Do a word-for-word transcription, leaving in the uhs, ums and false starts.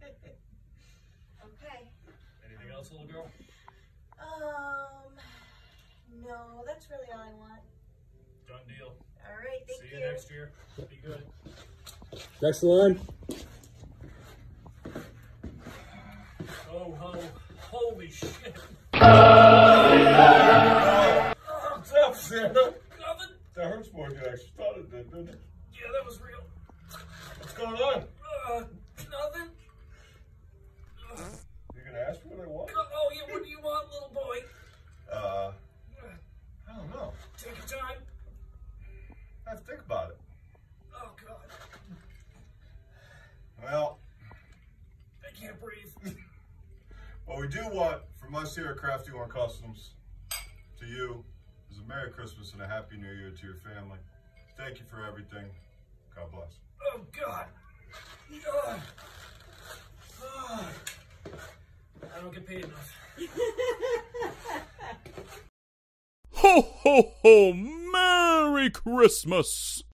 Okay. Anything else, little girl? Um, no, that's really all I want. Done deal. All right, thank See you. you next year. Be good. Next line. Oh, ho, holy shit. What's up, Santa? Nothing. That hurts more than you actually thought it did, didn't it? Yeah, that was real. What's going on? Uh, nothing. You gonna ask me what I want? Oh, yeah, what do you want, little boy? Uh, I don't know. Take your time. I have to think about it. Oh, God. Well, I can't breathe. what we do want from us here at CraftyClaus Customs to you is a Merry Christmas and a Happy New Year to your family. Thank you for everything. God bless. Oh, God. Ugh. Ah. I don't get paid enough. Ho, ho, ho! Merry Christmas!